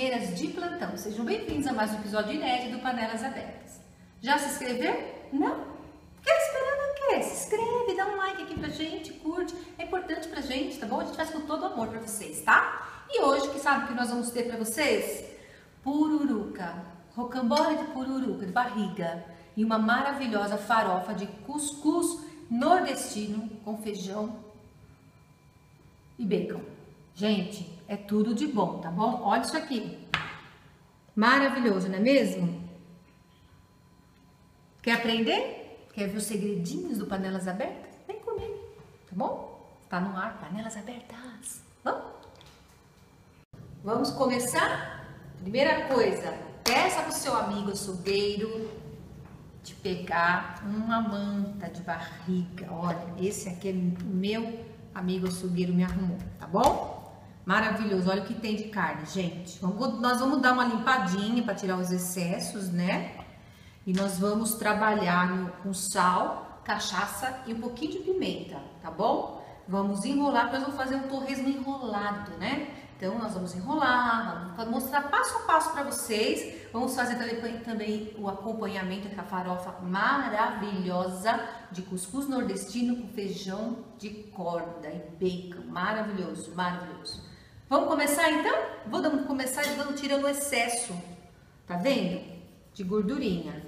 cozinheiras de plantão, sejam bem-vindos a mais um episódio inédito do Panelas Abertas. Já se inscreveu? Não? Quer esperando o quê? Se inscreve, dá um like aqui pra gente, curte, é importante pra gente, tá bom? A gente faz com todo amor pra vocês, tá? E hoje, que sabe o que nós vamos ter pra vocês? Pururuca, rocambole de pururuca, de barriga, e uma maravilhosa farofa de cuscuz nordestino com feijão e bacon. Gente, é tudo de bom, tá bom? Olha isso aqui. Maravilhoso, não é mesmo? Quer aprender? Quer ver os segredinhos do Panelas Abertas? Vem comigo, tá bom? Tá no ar, Panelas Abertas. Vamos? Vamos começar? Primeira coisa, peça pro seu amigo açougueiro de pegar uma manta de barriga. Olha, esse aqui é meu amigo açougueiro me arrumou, tá bom? Maravilhoso, olha o que tem de carne, gente. Nós vamos dar uma limpadinha para tirar os excessos, né? E nós vamos trabalhar com sal, cachaça e um pouquinho de pimenta, tá bom? Vamos enrolar, nós vamos fazer um torresmo enrolado, né? Então, nós vamos enrolar, vamos mostrar passo a passo para vocês. Vamos fazer também o acompanhamento com a farofa maravilhosa de cuscuz nordestino com feijão de corda e bacon. Maravilhoso, maravilhoso. Vamos começar então? Vou começar tirando o excesso, tá vendo? De gordurinha.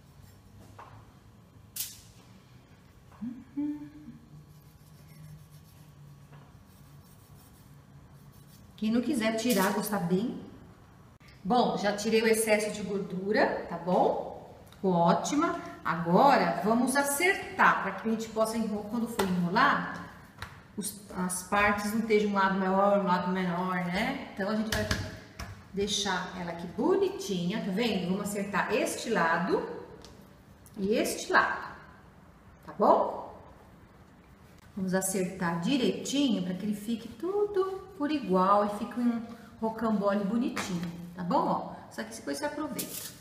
Quem não quiser tirar, gostar bem. Bom, já tirei o excesso de gordura, tá bom? Ficou ótima. Agora, vamos acertar, para que a gente possa, quando for enrolar, as partes não estejam um lado maior, um lado menor, né? Então, a gente vai deixar ela aqui bonitinha, tá vendo? Vamos acertar este lado e este lado, tá bom? Vamos acertar direitinho para que ele fique tudo por igual e fique um rocambole bonitinho, tá bom? Ó, só que depois você aproveita.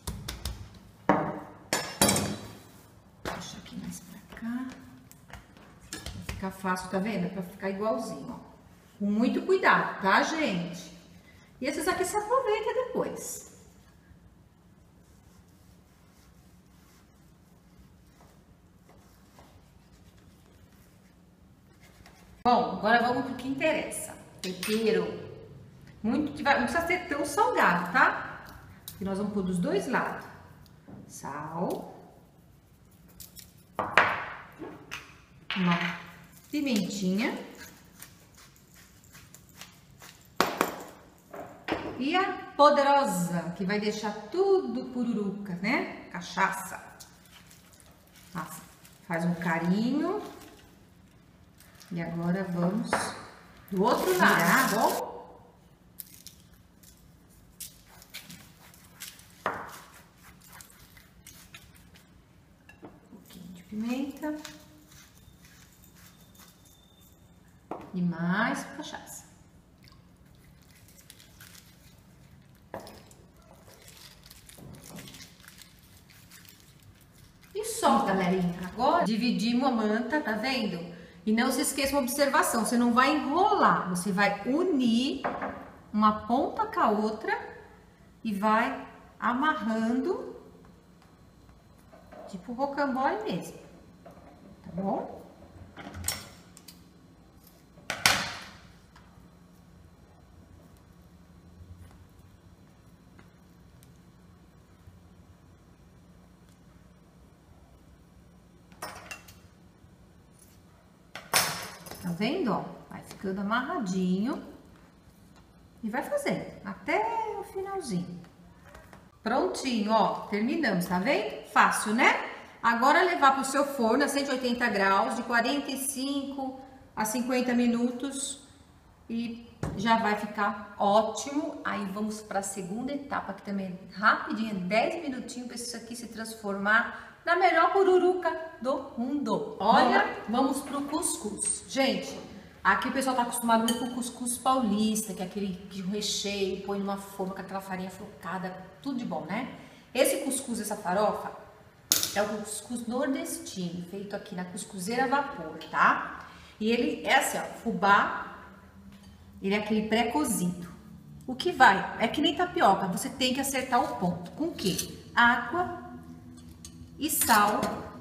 Deixa aqui mais pra cá. Vai ficar fácil, tá vendo? Pra ficar igualzinho, ó. Com muito cuidado, tá, gente? E esses aqui você aproveita depois. Bom, agora vamos pro que interessa. Tempero. Não precisa ser tão salgado, tá? E nós vamos pôr dos dois lados. Sal. Uma pimentinha. E a poderosa, que vai deixar tudo pururuca, né? Cachaça. Faz um carinho. E agora vamos do outro lado, tá bom? Um pouquinho de pimenta. E mais cachaça. E só, galerinha. Agora dividimos a manta, tá vendo? E não se esqueça uma observação, você não vai enrolar, você vai unir uma ponta com a outra e vai amarrando, tipo rocambole mesmo, tá bom? Tá vendo, ó? Vai ficando amarradinho e vai fazendo até o finalzinho. Prontinho, ó, terminamos, tá vendo? Fácil, né? Agora levar pro seu forno a 180 graus, de 45 a 50 minutos e já vai ficar ótimo. Aí vamos para a segunda etapa, que também é rapidinho, 10 minutinhos para isso aqui se transformar na melhor pururuca do mundo. Olha, vamos pro cuscuz. Gente, aqui o pessoal tá acostumado muito com o cuscuz paulista, que é aquele que o recheio, põe numa forma com aquela farinha flocada, tudo de bom, né? Esse cuscuz, essa farofa, é o cuscuz nordestino, feito aqui na cuscuzeira a vapor, tá? E ele é assim, ó, fubá, ele é aquele pré-cozido. O que vai? É que nem tapioca, você tem que acertar o ponto. Com o quê? Água e sal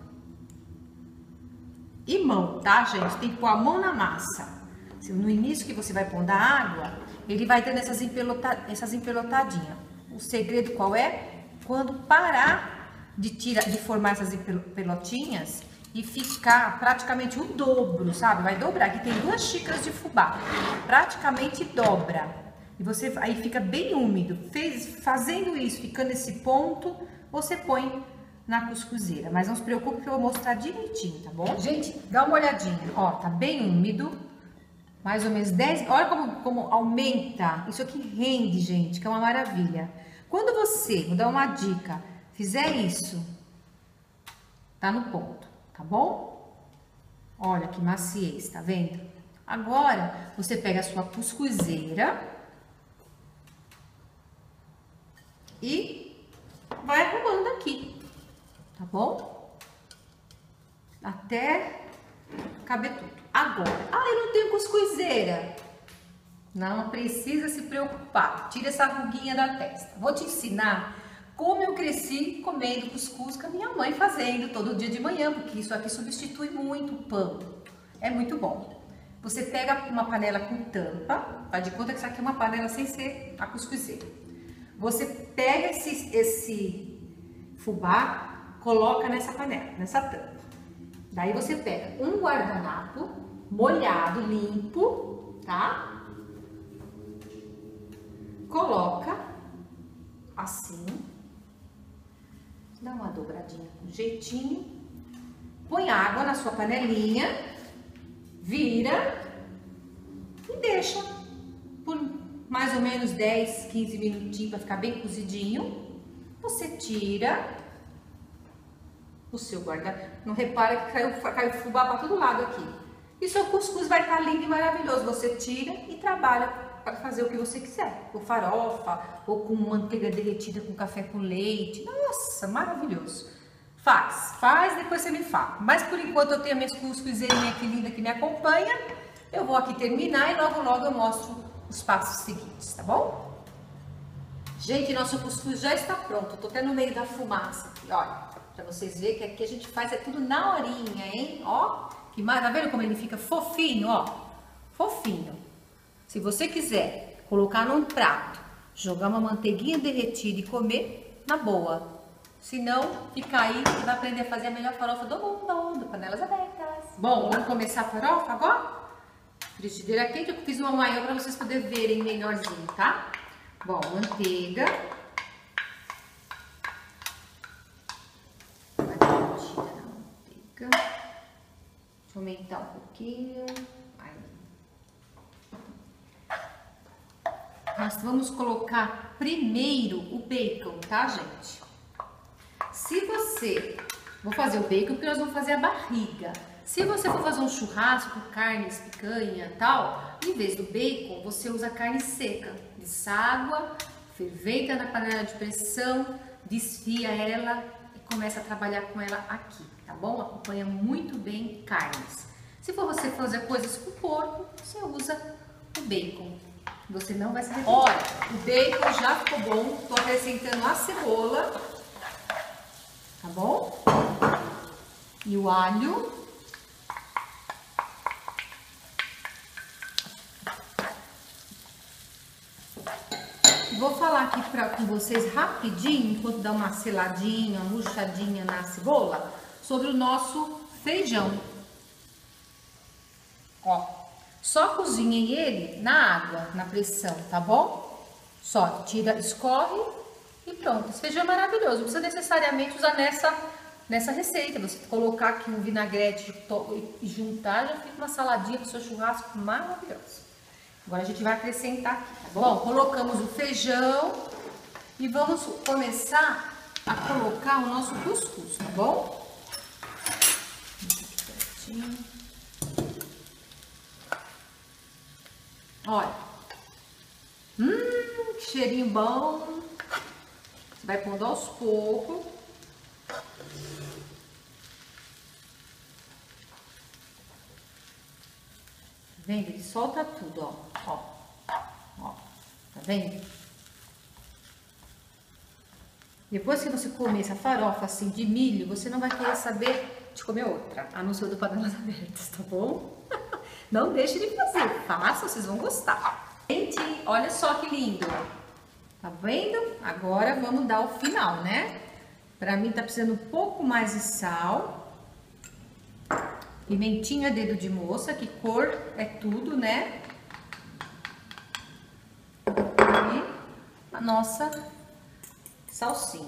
e mão, tá, gente? Tem que pôr a mão na massa. No início que você vai pondo a água, ele vai dando essas empelotadinhas. O segredo qual é? Quando parar de formar essas pelotinhas e ficar praticamente o dobro, sabe? Vai dobrar. Aqui tem 2 xícaras de fubá. Praticamente dobra. E você aí fica bem úmido. Fazendo isso, ficando nesse ponto, você põe na cuscuzeira. Mas não se preocupe que eu vou mostrar direitinho, tá bom? Gente, dá uma olhadinha. Ó, tá bem úmido. Mais ou menos 10. Olha como aumenta. Isso aqui rende, gente, que é uma maravilha. Quando você, vou dar uma dica, fizer isso, tá no ponto, tá bom? Olha que maciez, tá vendo? Agora, você pega a sua cuscuzeira e vai arrumando aqui, tá bom? Até caber tudo. Agora, eu não tenho cuscuzeira. Não precisa se preocupar. Tira essa ruguinha da testa. Vou te ensinar como eu cresci comendo cuscuz com a minha mãe fazendo todo dia de manhã, porque isso aqui substitui muito o pão. É muito bom. Você pega uma panela com tampa, faz de conta que isso aqui é uma panela sem ser a cuscuzeira. Você pega esse fubá, coloca nessa panela, nessa tampa. Daí você pega um guardanapo molhado, limpo, tá? Coloca assim, dá uma dobradinha com jeitinho, põe água na sua panelinha, vira e deixa por mais ou menos 10, 15 minutinhos para ficar bem cozidinho. Você tira o seu guardanapo. Não repara que caiu fubá para todo lado aqui. E seu cuscuz vai estar lindo e maravilhoso. Você tira e trabalha para fazer o que você quiser. Com farofa ou com manteiga derretida com café com leite. Nossa, maravilhoso. Faz, depois você me fala. Mas por enquanto eu tenho a minha cuscuzeirinha aqui linda que me acompanha. Eu vou aqui terminar e logo eu mostro os passos seguintes, tá bom? Gente, nosso cuscuz já está pronto. Eu tô até no meio da fumaça aqui, olha. Pra vocês verem que aqui a gente faz tudo na horinha, hein? Ó, que maravilha, tá vendo como ele fica fofinho, ó? Fofinho. Se você quiser colocar num prato, jogar uma manteiguinha derretida e comer, na boa. Se não, fica aí, você vai aprender a fazer a melhor farofa do mundo, panelas abertas. Bom, vamos começar a farofa agora? Frigideira quente, eu fiz uma maior para vocês poderem verem melhorzinho, tá? Bom, manteiga. Deixa eu aumentar um pouquinho. Aí. Nós vamos colocar primeiro o bacon, tá, gente? Se você... Vou fazer o bacon porque nós vamos fazer a barriga. Se você for fazer um churrasco, carnes, picanha e tal, em vez do bacon, você usa carne seca. Deságua, ferventa na panela de pressão, desfia ela e começa a trabalhar com ela aqui, tá bom? Acompanha muito bem carnes. Se for você fazer coisas com porco, você usa o bacon. Você não vai se arrepender. Olha, o bacon já ficou bom. Tô acrescentando a cebola, tá bom? E o alho. Vou falar aqui com vocês rapidinho, enquanto dá uma seladinha, uma murchadinha na cebola, sobre o nosso feijão. Ó, só cozinhem ele na água, na pressão, tá bom? Só tira, escorre e pronto. Esse feijão é maravilhoso, não precisa necessariamente usar nessa receita. Você colocar aqui um vinagrete e juntar, já fica uma saladinha pro seu churrasco maravilhoso. Agora a gente vai acrescentar aqui, tá bom? Bom, colocamos o feijão e vamos começar a colocar o nosso cuscuz, tá bom? Olha, que cheirinho bom. Você vai pondo aos poucos. Vendo? Ele solta tudo, ó. Ó. Tá vendo? Depois que você comer essa farofa assim de milho, você não vai querer saber de comer outra, a não ser do panelas abertas, tá bom? Não deixe de fazer, faça, vocês vão gostar. Gente, olha só que lindo. Tá vendo? Agora vamos dar o final, né? Pra mim tá precisando um pouco mais de sal. Pimentinha dedo de moça, que cor é tudo, né? E a nossa salsinha.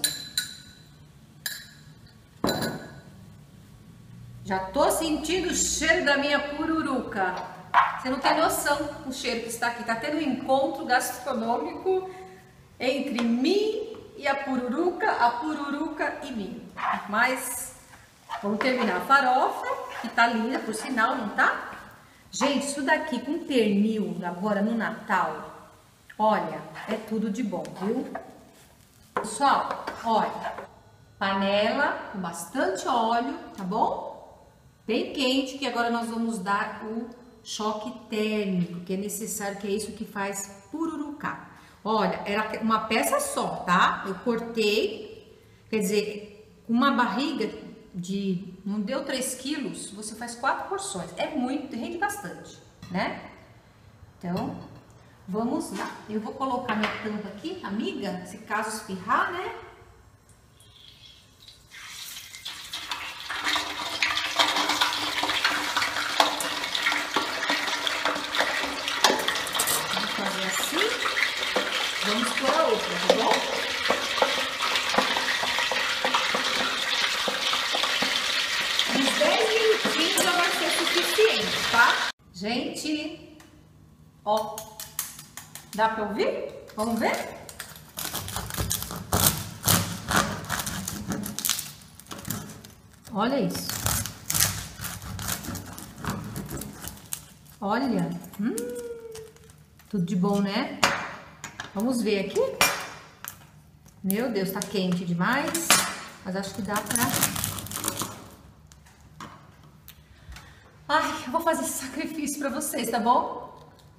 Já tô sentindo o cheiro da minha pururuca. Você não tem noção o cheiro que está aqui. Tá tendo um encontro gastronômico entre mim e a pururuca e mim. Mas vamos terminar a farofa, que tá linda, por sinal, não tá? Gente, isso daqui com pernil agora no Natal, olha, é tudo de bom, viu? Pessoal, olha, panela com bastante óleo, tá bom? Bem quente, que agora nós vamos dar o choque térmico, que é necessário, que é isso que faz pururucar. Olha, era uma peça só, tá? Eu cortei, quer dizer, uma barriga de, não deu 3 quilos, você faz 4 porções. É muito, rende bastante, né? Então, vamos lá. Eu vou colocar minha tampa aqui, amiga, se caso espirrar, né? Vamos pôr a outra, tá bom? Uns 10 minutinhos já vai ser suficiente, tá? Gente, ó, dá pra ouvir? Vamos ver? Olha isso. Olha, tudo de bom, né? Vamos ver aqui. Meu Deus, tá quente demais. Mas acho que dá pra... Ai, eu vou fazer esse sacrifício pra vocês, tá bom?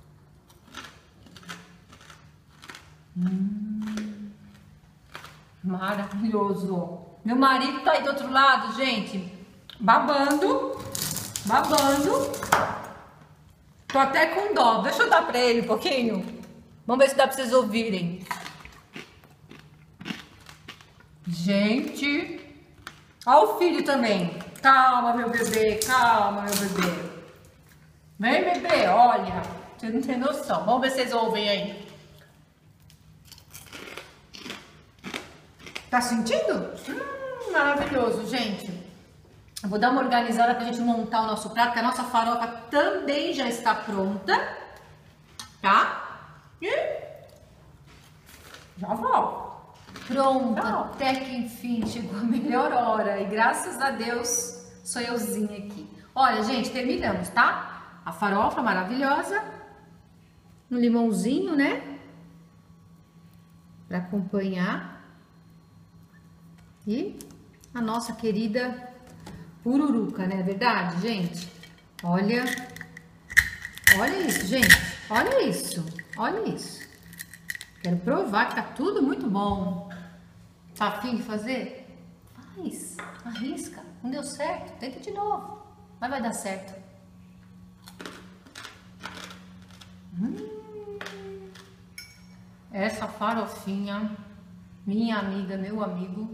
Maravilhoso. Meu marido tá aí do outro lado, gente. Babando. Babando. Tô até com dó. Deixa eu dar pra ele um pouquinho. Vamos ver se dá pra vocês ouvirem. Gente. Olha o filho também. Calma, meu bebê. Calma, meu bebê. Vem, bebê. Olha. Você não tem noção. Vamos ver se vocês ouvem aí. Tá sentindo? Maravilhoso, gente. Eu vou dar uma organizada pra gente montar o nosso prato, que a nossa farofa também já está pronta. Tá? E já volto. Pronto, até que enfim chegou a melhor hora. E graças a Deus sou euzinha aqui. Olha, gente, terminamos, tá? A farofa maravilhosa. Um limãozinho, né? Pra acompanhar. E a nossa querida pururuca, não é verdade, gente? Olha. Olha isso, gente. Olha isso. Olha isso. Quero provar que tá tudo muito bom. Tá afim de fazer? Faz. Arrisca. Não deu certo? Tenta de novo. Mas vai dar certo. Essa farofinha, minha amiga, meu amigo.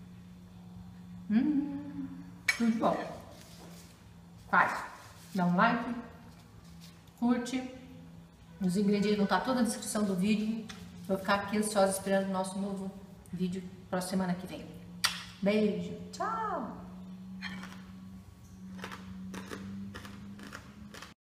Tudo bom. Faz. Dá um like. Curte. Os ingredientes vão estar toda na descrição do vídeo. Vou ficar aqui ansiosa esperando o nosso novo vídeo para a semana que vem. Beijo. Tchau.